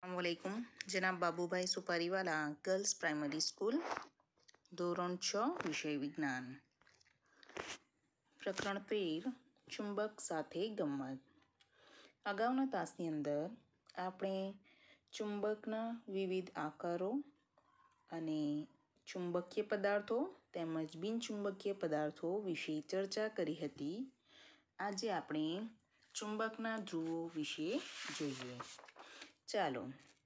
अस्सलामुअलैकुम। जनाब Babubhai Supariwala girls primary school, ધોરણ 6, વિષય વિજ્ઞાન, પ્રકરણ 13, ચુંબક સાથે ગમ્મત. અગાઉના તાસની અંદર આપણે ચુંબકના વિવિધ આકારો અને ચુંબકીય પદાર્થો તેમજ બિનચુંબકીય પદાર્થો વિશે ચર્ચા કરી હતી. આજે આપણે ચુંબકના ધ્રુવો વિશે જોઈએ. ચાલો,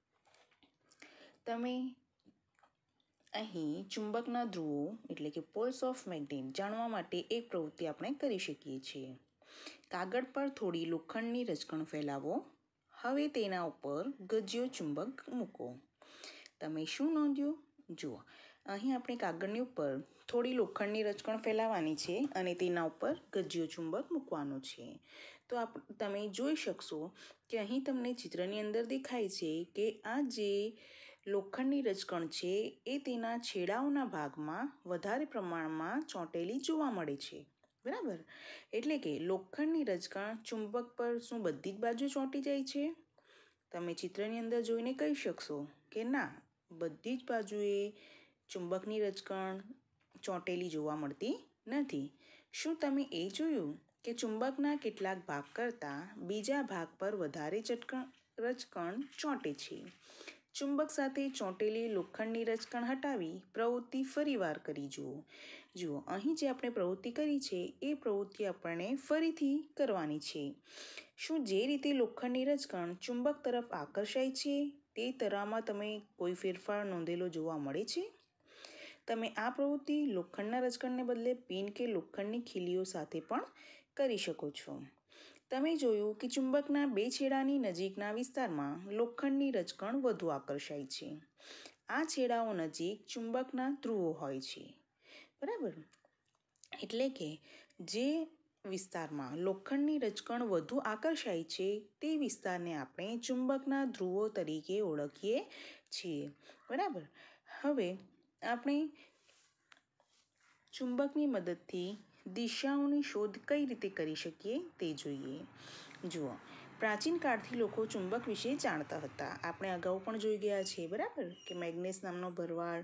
તમે અહીં ચુંબકના ધ્રુવો એટલે કે પોલ્સ ઓફ મેગ્નેટ જાણવા માટે એક પ્રવૃત્તિ આપણે કરી શકીએ છીએ. કાગળ પર થોડી લોખંડની રજકણ ફેલાવો. હવે તેના ઉપર ગજિયો ચુંબક મૂકો. તમે શું નોંધ્યું? જુઓ, અહીં આપણે કાગળની ઉપર થોડી લોખંડની રજકણ ફેલાવવાની છે અને તેના ઉપર ગજિયો ચુંબક મૂકવાનો છે. તો તમે જોઈ શકશો કે અહીં તમને ચિત્રની અંદર દેખાય છે કે આ જે લોખંડની રજકણ છે એ તેના છેડાઓના ભાગમાં વધારે પ્રમાણમાં ચોંટેલી જોવા મળે છે. બરાબર, એટલે કે લોખંડની રજકણ ચુંબક પર શું બધી જ બાજુ ચોંટી જાય છે? તમે ચિત્રની અંદર જોઈને કહી શકશો કે ના, બધી જ બાજુએ ચુંબકની રજકણ ચોંટેલી જોવા મળતી નથી. શું તમે એ જોયું કે ચુંબકના કેટલાક ભાગ કરતાં બીજા ભાગ પર વધારે રજકણ ચોંટે છે? ચુંબક સાથે ચોંટેલી લોખંડની રજકણ હટાવી પ્રવૃત્તિ ફરીવાર કરી જુઓ. જુઓ, અહીં જે આપણે પ્રવૃત્તિ કરી છે એ પ્રવૃત્તિ આપણને ફરીથી કરવાની છે. શું જે રીતે લોખંડની રજકણ ચુંબક તરફ આકર્ષાય છે તે તરહમાં તમે કોઈ ફેરફાર નોંધેલો જોવા મળે છે? તમે આ પ્રવૃત્તિ લોખંડના રજકણને બદલે પિન કે લોખંડની ખીલીઓ સાથે પણ કરી શકો છો. તમે જોયું કે ચુંબકના બે છેડાની નજીકના વિસ્તારમાં લોખંડની રજકણ વધુ આકર્ષાય છે. આ છેડાઓ નજીક ચુંબકના ધ્રુવો હોય છે. બરાબર, એટલે કે જે વિસ્તારમાં લોખંડની રજકણ વધુ આકર્ષાય છે તે વિસ્તારને આપણે ચુંબકના ધ્રુવો તરીકે ઓળખીએ છીએ. બરાબર, હવે આપણે ચુંબકની મદદથી દિશાઓની શોધ કઈ રીતે કરી શકીએ તે જોઈએ. જુઓ, પ્રાચીન કાળથી લોકો ચુંબક વિશે જાણતા હતા. આપણે અગાઉ પણ જોઈ ગયા છીએ. બરાબર, કે મેગ્નેસ નામનો ભરવાડ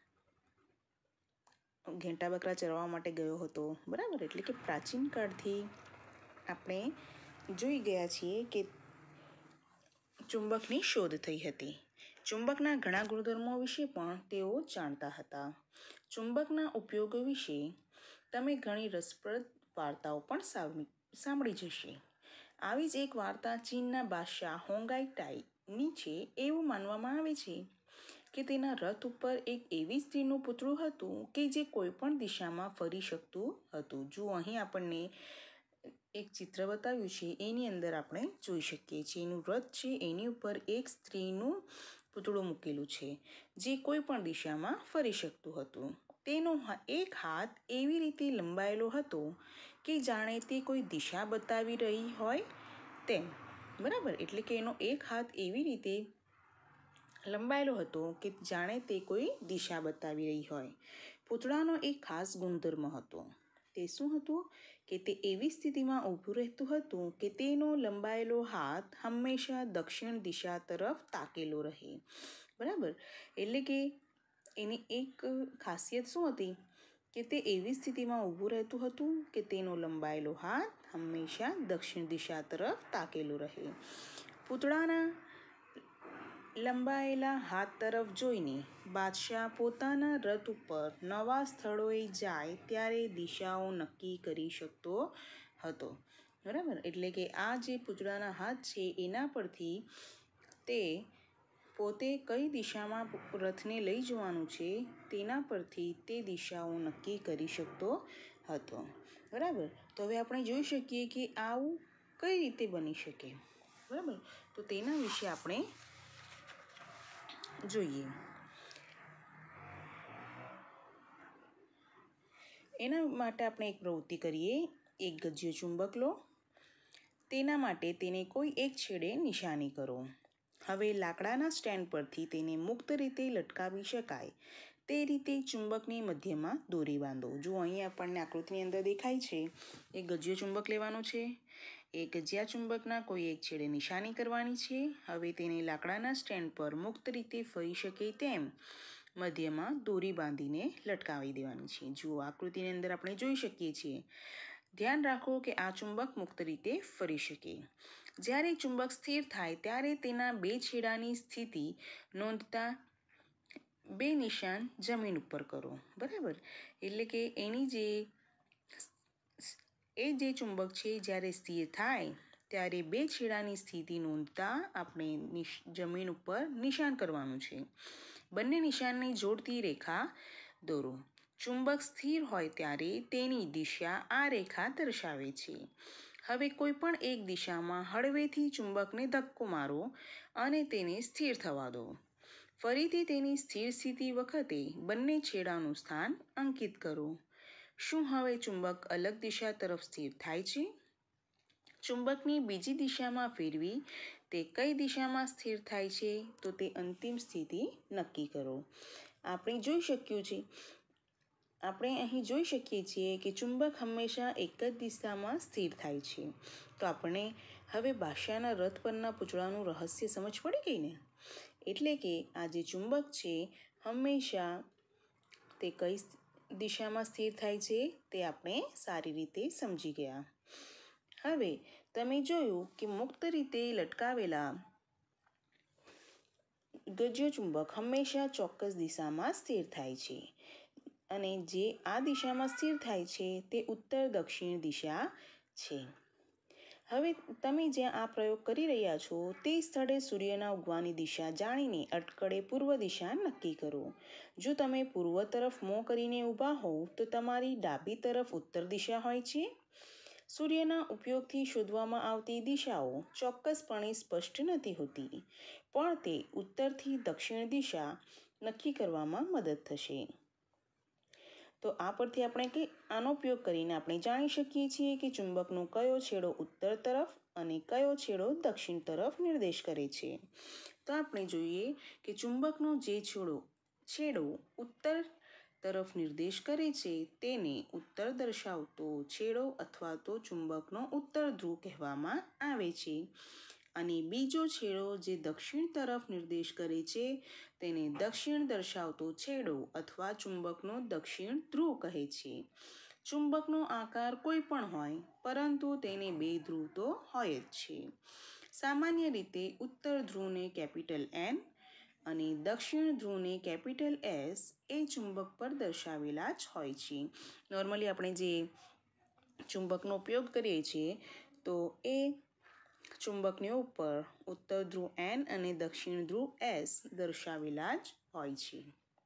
ઘેંટા બકરા ચરવા માટે ગયો હતો. બરાબર, એટલે કે પ્રાચીન કાળથી આપણે જોઈ ગયા છીએ કે ચુંબકની શોધ થઈ હતી. ચુંબકના ઘણા ગુણધર્મો વિશે પણ તેઓ જાણતા હતા. ચુંબકના ઉપયોગો વિશે તમે ઘણી રસપ્રદ વાર્તાઓ પણ સાંભળી જશે. આવી જ એક વાર્તા ચીનના બાદશાહ હોંગાઈટાઈની છે. એવું માનવામાં આવે છે કે તેના રથ ઉપર એક એવી સ્ત્રીનું પૂતળું હતું કે જે કોઈ પણ દિશામાં ફરી શકતું હતું. જો અહીં આપણને એક ચિત્ર બતાવ્યું છે, એની અંદર આપણે જોઈ શકીએ છીએ એનું રથ છે, એની ઉપર એક સ્ત્રીનું પૂતળું મૂકેલું છે જે કોઈ પણ દિશામાં ફરી શકતું હતું. તેનો એક હાથ એવી રીતે લંબાયેલો હતો કે જાણે તે કોઈ દિશા બતાવી રહી હોય તેમ. બરાબર, એટલે કે એનો એક હાથ એવી રીતે લંબાયેલો હતો કે જાણે તે કોઈ દિશા બતાવી રહી હોય. પૂતળાનો એક ખાસ ગુણધર્મ હતો. તે શું હતું? કે તે એવી સ્થિતિમાં ઊભું રહેતું હતું કે તેનો લંબાયેલો હાથ હંમેશા દક્ષિણ દિશા તરફ તાકેલો રહે. બરાબર, એટલે કે એની એક ખાસિયત શું હતી કે તે એવી સ્થિતિમાં ઊભું રહેતું હતું કે તેનો લંબાયેલો હાથ હંમેશા દક્ષિણ દિશા તરફ તાકેલો રહે. પૂતળાના લંબાયેલા હાથ તરફ જોઈને બાદશાહ પોતાના રથ ઉપર નવા સ્થળોએ જાય ત્યારે દિશાઓ નક્કી કરી શકતો હતો. બરાબર, એટલે કે આ જે પૂતળાના હાથ છે એના પરથી તે પોતે કઈ દિશામાં રથને લઈ જવાનું છે તેના પરથી તે દિશાઓ નક્કી કરી શકતો હતો. બરાબર, તો હવે આપણે જોઈ શકીએ કે આવું કઈ રીતે બની શકે. બરાબર, તો તેના વિશે આપણે જોઈએ. એના માટે આપણે એક પ્રવૃત્તિ કરીએ. એક ગજિયો ચુંબક લો. તેના માટે તેને કોઈ એક છેડે નિશાની કરો. હવે લાકડાના સ્ટેન્ડ પરથી તેને મુક્ત રીતે લટકાવી શકાય તે રીતે ચુંબકની મધ્યમાં દોરી બાંધો. જો અહીં આપણને આકૃતિની અંદર દેખાય છે, એક ગજિયો ચુંબક લેવાનો છે. એક ગજિયા ચુંબકના કોઈ એક છેડે નિશાની કરવાની છે. હવે તેને લાકડાના સ્ટેન્ડ પર મુક્ત રીતે ફરી શકે તેમ મધ્યમાં દોરી બાંધીને લટકાવી દેવાની છે. જુઓ આકૃતિની અંદર આપણે જોઈ શકીએ છીએ. ધ્યાન રાખો કે આ ચુંબક મુક્ત રીતે ફરી શકે. જ્યારે ચુંબક સ્થિર થાય ત્યારે તેના બે છેડાની સ્થિતિ નોંધતા બે નિશાન જમીન ઉપર કરો. બરાબર, એટલે કે જે ચુંબક છે જ્યારે સ્થિર થાય ત્યારે બે છેડાની સ્થિતિ નોંધતા આપણે જમીન ઉપર નિશાન કરવાનું છે. બંને નિશાનને જોડતી રેખા દોરો. ચુંબક સ્થિર હોય ત્યારે તેની દિશા આ રેખા દર્શાવે છે. હવે કોઈ પણ એક દિશામાં હળવેથી ચુંબકને ધક્કો મારો અને તેને સ્થિર થવા દો. ફરીથી તેની સ્થિર સ્થિતિ વખતે બંને છેડાનું સ્થાન અંકિત કરો. શું હવે ચુંબક અલગ દિશા તરફ સ્થિર થાય છે? ચુંબકની બીજી દિશામાં ફેરવી તે કઈ દિશામાં સ્થિર થાય છે? તો તે અંતિમ સ્થિતિ નક્કી કરો. આપણે અહીં જોઈ શકીએ છીએ કે ચુંબક હંમેશા એક જ દિશામાં સ્થિર થાય છે. તો આપણે હવે ભાષાના રથ પરના પૂતળાનું રહસ્ય સમજ પડી ગઈ ને? એટલે કે આ જે ચુંબક છે હંમેશા તે કઈ દિશામાં સ્થિર થાય છે તે આપણે સારી રીતે સમજી ગયા. હવે તમે જોયું કે મુક્ત રીતે લટકાવેલા ગજ્યો ચુંબક હંમેશા ચોક્કસ દિશામાં સ્થિર થાય છે અને જે આ દિશામાં સ્થિર થાય છે તે ઉત્તર દક્ષિણ દિશા છે. હવે તમે જ્યાં આ પ્રયોગ કરી રહ્યા છો તે સ્થળે સૂર્યના ઉગવાની દિશા જાણીને અટકળે પૂર્વ દિશા નક્કી કરો. જો તમે પૂર્વ તરફ મોં કરીને ઊભા હોવ તો તમારી ડાબી તરફ ઉત્તર દિશા હોય છે. સૂર્યના ઉપયોગથી શોધવામાં આવતી દિશાઓ ચોક્કસપણે સ્પષ્ટ નથી હોતી, પણ તે ઉત્તરથી દક્ષિણ દિશા નક્કી કરવામાં મદદ થશે. તો આ પરથી આનો ઉપયોગ કરીને આપણે જાણી શકીએ છીએ કે ચુંબકનો કયો છેડો ઉત્તર તરફ અને કયો છેડો દક્ષિણ તરફ નિર્દેશ કરે છે. તો આપણે જોઈએ કે ચુંબકનો જે છેડો ઉત્તર તરફ નિર્દેશ કરે છે તેને ઉત્તર દર્શાવતો છેડો અથવા તો ચુંબકનો ઉત્તર ધ્રુવ કહેવામાં આવે છે. અને બીજો છેડો જે દક્ષિણ તરફ નિર્દેશ કરે છે તેને દક્ષિણ દર્શાવતો છેડો અથવા ચુંબકનો દક્ષિણ ધ્રુવ કહે છે. ચુંબકનો આકાર કોઈ પણ હોય પરંતુ તેને બે ધ્રુવ તો હોય જ છે. સામાન્ય રીતે ઉત્તર ધ્રુવને કેપિટલ N અને દક્ષિણ ધ્રુવને કેપિટલ S એ ચુંબક પર દર્શાવેલા જ હોય છે. નોર્મલી આપણે જે ચુંબકનો ઉપયોગ કરીએ છીએ તો એ ચુંબકની ઉપર ઉત્તર ધ્રુવ N અને દક્ષિણ ધ્રુવ S દર્શાવેલા જ હોય છે.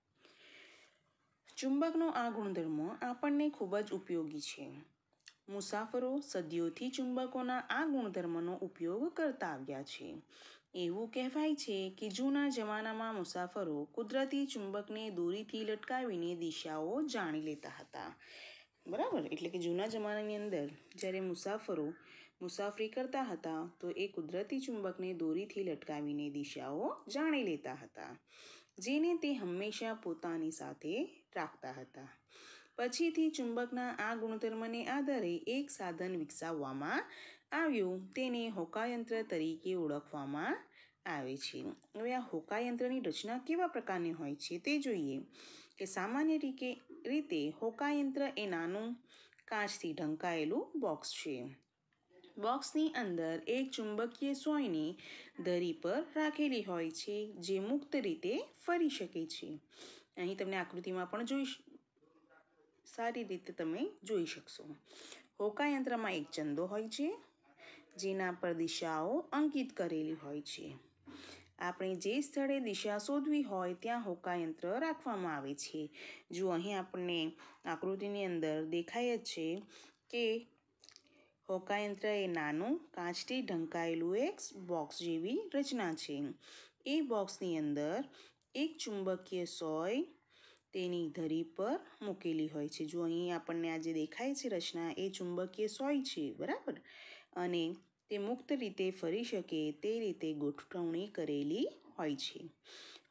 ચુંબકનો આ ગુણધર્મ આપણને ખૂબ જ ઉપયોગી છે. મુસાફરો સદીઓથી ચુંબકોના આ ગુણધર્મનો ઉપયોગ કરતા આવ્યા છે. એવું કહેવાય છે કે જૂના જમાનામાં મુસાફરો કુદરતી ચુંબકને દોરીથી લટકાવીને દિશાઓ જાણી લેતા હતા. બરાબર, એટલે કે જૂના જમાનાની અંદર જ્યારે મુસાફરો મુસાફરી કરતા હતા તો એ કુદરતી ચુંબકને દોરીથી લટકાવીને દિશાઓ જાણી લેતા હતા, જેને તે હંમેશા પોતાની સાથે રાખતા હતા. પછીથી ચુંબકના આ ગુણધર્મને આધારે એક સાધન વિકસાવવામાં આવ્યું. તેને હોકાયંત્ર તરીકે ઓળખવામાં આવે છે. હવે આ હોકાયંત્રની રચના કેવા પ્રકારની હોય છે તે જોઈએ. કે સામાન્ય રીતે હોકાયંત્ર એ નાનું કાચથી ઢંકાયેલું બોક્સ છે. બોક્સની અંદર એક ચુંબકીય સોયની ધરી પર રાખેલી હોય છે જે મુક્ત રીતે ફરી શકે છે. અહીં તમને આકૃતિમાં પણ સારી રીતે તમે જોઈ શકશો. હોકાયંત્રમાં એક ચંદો હોય છે જેના પર દિશાઓ અંકિત કરેલી હોય છે. આપણે જે સ્થળે દિશા શોધવી હોય ત્યાં હોકાયંત્ર રાખવામાં આવે છે. જો અહીં આપણને આકૃતિની અંદર દેખાય જ છે કે હોકાયંત્ર એ નાનું કાચથી ઢંકાયેલું એક બોક્સ જેવી રચના છે. એ બોક્સની અંદર એક ચુંબકીય સોય તેની ધરી પર મૂકેલી હોય છે. જો અહીં આપણને આ જે દેખાય છે રચના એ ચુંબકીય સોય છે. બરાબર, અને તે મુક્ત રીતે ફરી શકે તે રીતે ગોઠવણી કરેલી હોય છે.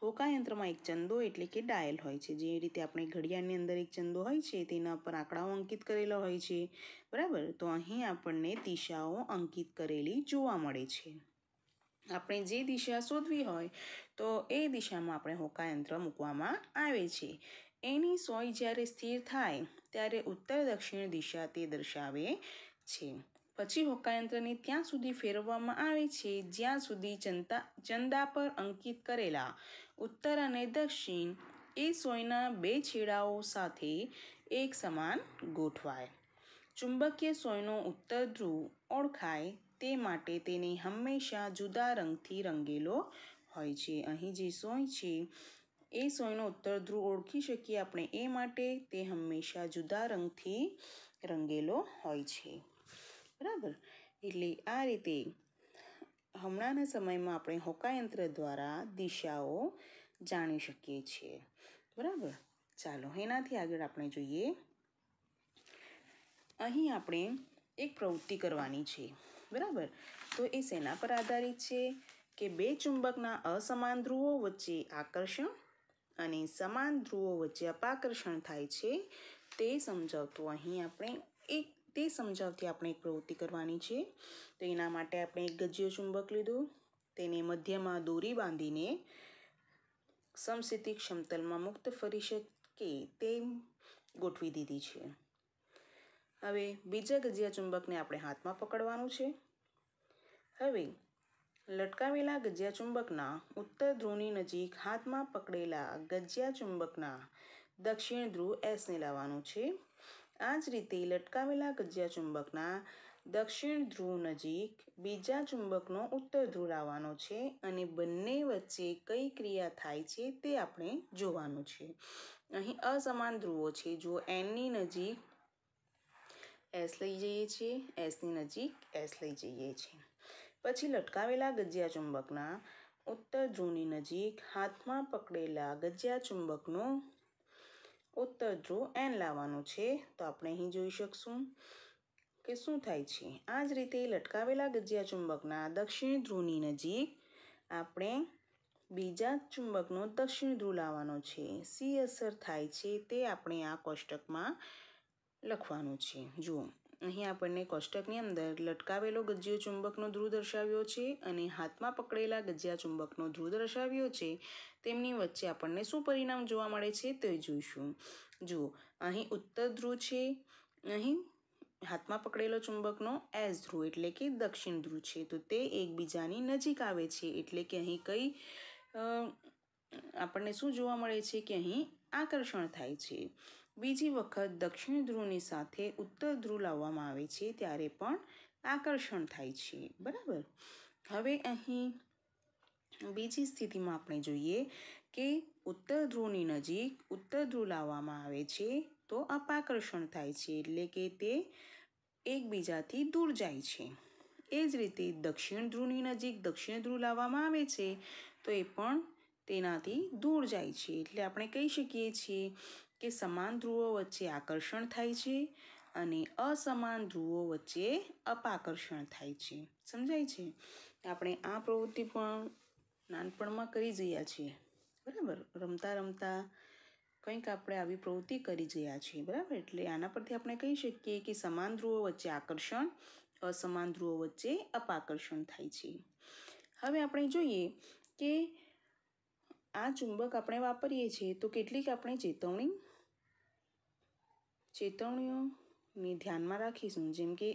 હોકાયંત્રમાં એક ચંદો એટલે કે ડાયલ હોય છે. જે રીતે આપણે ઘડિયાળની અંદર એક ચંદો હોય છે તેના પર આંકડાઓ અંકિત કરેલા હોય છે, બરાબર. તો અહીં આપણને દિશાઓ અંકિત કરેલી જોવા મળે છે. આપણે જે દિશા શોધવી હોય તો એ દિશામાં આપણે હોકાયંત્ર મૂકવામાં આવે છે. એની સોય જ્યારે સ્થિર થાય ત્યારે ઉત્તર દક્ષિણ દિશા તે દર્શાવે છે. પછી હોકાયંત્રને ત્યાં સુધી ફેરવવામાં આવે છે જ્યાં સુધી ચંદા પર અંકિત કરેલા ઉત્તર અને દક્ષિણ એ સોયના બે છેડાઓ સાથે એક સમાન ગોઠવાય. ચુંબકીય સોયનો ઉત્તર ધ્રુવ ઓળખાય તે માટે તેને હંમેશા જુદા રંગથી રંગેલો હોય છે. અહીં જે સોય છે એ સોયનો ઉત્તર ધ્રુવ ઓળખી શકીએ આપણે એ માટે તે હંમેશા જુદા રંગથી રંગેલો હોય છે, બરાબર. એટલે આ રીતે હમણાંના સમયમાં આપણે હોકાયંત્ર દ્વારા દિશાઓ જાણી શકીએ છીએ, બરાબર. ચાલો એનાથી આગળ આપણે જોઈએ. અહીં આપણે એક પ્રવૃત્તિ કરવાની છે, બરાબર. તો એ શેના પર આધારિત છે કે બે ચુંબકના અસમાન ધ્રુવો વચ્ચે આકર્ષણ અને સમાન ધ્રુવો વચ્ચે અપાકર્ષણ થાય છે તે સમજાવતું આપણે એક પ્રવૃત્તિ કરવાની છે. તો એના માટે આપણે એક ગજ્યો ચુંબક લીધું, તેને મધ્યમાં દોરી બાંધીને સમસ્થિતિક સમતલમાં મુક્ત ફરી શકે તેમ ગોઠવી દીધી છે. હવે બીજા ગજિયા ચુંબકને આપણે હાથમાં પકડવાનું છે. હવે લટકાવેલા ગજિયા ચુંબકના ઉત્તર ધ્રુવની નજીક હાથમાં પકડેલા ગજિયા ચુંબકના દક્ષિણ ધ્રુવ એસને લાવવાનું છે. આ જ રીતે લટકાવેલા ગજિયા ચુંબકના દક્ષિણ ધ્રુવ નજીક બીજા ચુંબકનો ઉત્તર ધ્રુવ લાવવાનો છે અને બંને વચ્ચે કઈ ક્રિયા થાય છે તે આપણે જોવાનું છે. અહીં અસમાન ધ્રુવો છે. જો એનની નજીક એસ લઈ જઈએ છીએ, એસની નજીક એસ લઈ જઈએ છીએ. પછી લટકાવેલા ગજિયા ચુંબકના ઉત્તર ધ્રુવની નજીક હાથમાં પકડેલા ગજિયા ચુંબકનો ઉત્તર ધ્રુવ એન લાવવાનો છે. તો આપણે અહીં જોઈ શકશું કે શું થાય છે. આ જ રીતે લટકાવેલા ગજિયા ચુંબકના દક્ષિણ ધ્રુવની નજીક આપણે બીજા ચુંબકનો દક્ષિણ ધ્રુવ લાવવાનો છે. સી અસર થાય છે તે આપણે આ કોષ્ટકમાં લખવાનું છે. જુઓ, અહીં આપણને કોષ્ટકની અંદર લટકાવેલો ગજિયો ચુંબકનો ધ્રુવ દર્શાવ્યો છે અને હાથમાં પકડેલા ગજિયા ચુંબકનો ધ્રુવ દર્શાવ્યો છે. તેમની વચ્ચે આપણને શું પરિણામ જોવા મળે છે તે જોઈશું. જુઓ, અહીં ઉત્તર ધ્રુવ છે, અહીં હાથમાં પકડેલો ચુંબકનો એસ ધ્રુવ એટલે કે દક્ષિણ ધ્રુવ છે. તો તે એકબીજાની નજીક આવે છે એટલે કે અહીં આપણને શું જોવા મળે છે કે અહીં આકર્ષણ થાય છે. બીજી વખત દક્ષિણ ધ્રુવની સાથે ઉત્તર ધ્રુવ લાવવામાં આવે છે ત્યારે પણ આકર્ષણ થાય છે, બરાબર. હવે અહીં બીજી સ્થિતિમાં આપણે જોઈએ કે ઉત્તર ધ્રુવની નજીક ઉત્તર ધ્રુવ લાવવામાં આવે છે તો અપાકર્ષણ થાય છે એટલે કે તે એકબીજાથી દૂર જાય છે. એ જ રીતે દક્ષિણ ધ્રુવની નજીક દક્ષિણ ધ્રુવ લાવવામાં આવે છે તો એ પણ તેનાથી દૂર જાય છે. એટલે આપણે કહી શકીએ છીએ કે સમાન ધ્રુવો વચ્ચે આકર્ષણ થાય છે અને અસમાન ધ્રુવો વચ્ચે અપાકર્ષણ થાય છે. સમજાય છે? આપણે આ પ્રવૃત્તિ પણ નાનપણમાં કરી ગયા છીએ, બરાબર. રમતા રમતા કંઈક આપણે આવી પ્રવૃત્તિ કરી ગયા છીએ, બરાબર. એટલે આના પરથી આપણે કહી શકીએ કે સમાન ધ્રુવો વચ્ચે આકર્ષણ, અસમાન ધ્રુવો વચ્ચે અપાકર્ષણ થાય છે. હવે આપણે જોઈએ કે આ ચુંબક આપણે વાપરીએ છીએ તો કેટલીક આપણે ચેતવણીઓને ધ્યાનમાં રાખીશું. જેમ કે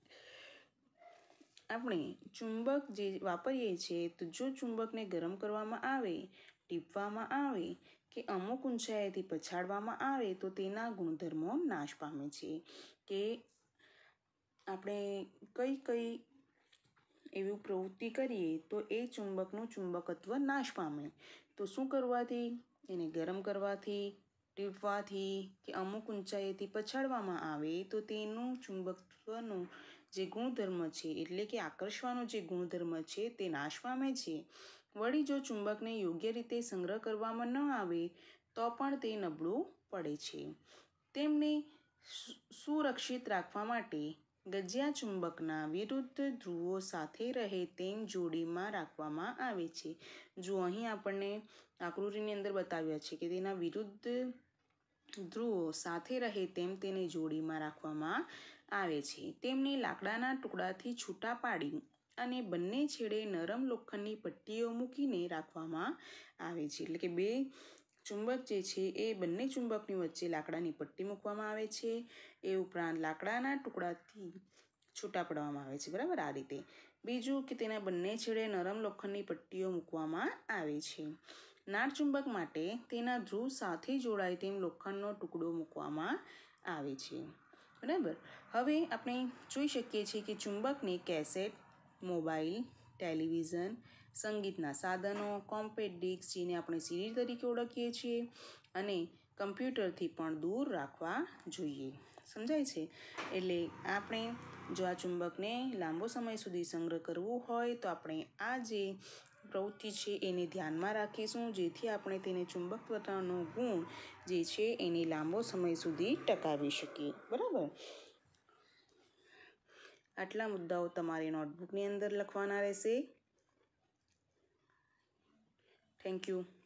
આપણે ચુંબક જે વાપરીએ છીએ તો જો ચુંબકને ગરમ કરવામાં આવે, ટીપવામાં આવે કે અમુક ઊંચાઈએથી પછાડવામાં આવે તો તેના ગુણધર્મો નાશ પામે છે. કે આપણે કઈ એવી પ્રવૃત્તિ કરીએ તો એ ચુંબકનું ચુંબકત્વ નાશ પામે. તો શું કરવાથી? એને ગરમ કરવાથી, ટીપવાથી કે અમુક ઊંચાઈએથી પછાડવામાં આવે તો તેનું ચુંબકત્વનું જે ગુણધર્મ છે એટલે કે આકર્ષવાનો જે ગુણધર્મ છે તે નાશ પામે છે. વળી જો ચુંબકને યોગ્ય રીતે સંગ્રહ કરવામાં ન આવે તો પણ તે નબળું પડે છે. તેમને સુરક્ષિત રાખવા માટે ગજિયા ચુંબકના વિરુદ્ધ ધ્રુવો સાથે રહે તેમ જોડીમાં રાખવામાં આવે છે. જો અહીં આપણને આકૃતિની અંદર બતાવ્યા છે કે તેના વિરુદ્ધ ધ્રુવો સાથે રહે તેમ તેને જોડીમાં રાખવામાં આવે છે. તેમને લાકડાના ટુકડાથી છૂટા પાડી અને બંને છેડે નરમ લોખંડની પટ્ટીઓ મૂકીને રાખવામાં આવે છે. એટલે કે બે ચુંબક જે છે એ બંને ચુંબકની વચ્ચે લાકડાની પટ્ટી મૂકવામાં આવે છે. એ ઉપરાંત લાકડાના ટુકડાથી છૂટા પાડવામાં આવે છે. બરાબર, આ રીતે. બીજું કે તેના બંને છેડે નરમ લોખંડની પટ્ટીઓ મૂકવામાં આવે છે. નાળ ચુંબક માટે તેના ધ્રુવ સાથે જોડાય તેમ લોખંડનો ટુકડો મૂકવામાં આવે છે. બરાબર. હવે આપણે જોઈ શકીએ છીએ કે ચુંબકને કેસેટ, મોબાઈલ, ટેલિવિઝન, સંગીતના સાધનો, કોમ્પેક્ટ ડિસ્ક જેને આપણે સીડી તરીકે ઓળખીએ છીએ અને કમ્પ્યુટરથી પણ દૂર રાખવા જોઈએ. સમજાય છે? એટલે આપણે જો આ ચુંબકને લાંબો સમય સુધી સંગ્રહ કરવું હોય તો આપણે આ જે પ્રવૃત્તિ છે એને ધ્યાનમાં રાખીશું, જેથી આપણે તેને ચુંબકત્વનો ગુણ જે છે એને લાંબો સમય સુધી ટકાવી શકીએ. બરાબર. આટલા મુદ્દાઓ તમારે નોટબુકની અંદર લખવાના રહેશે. Thank you.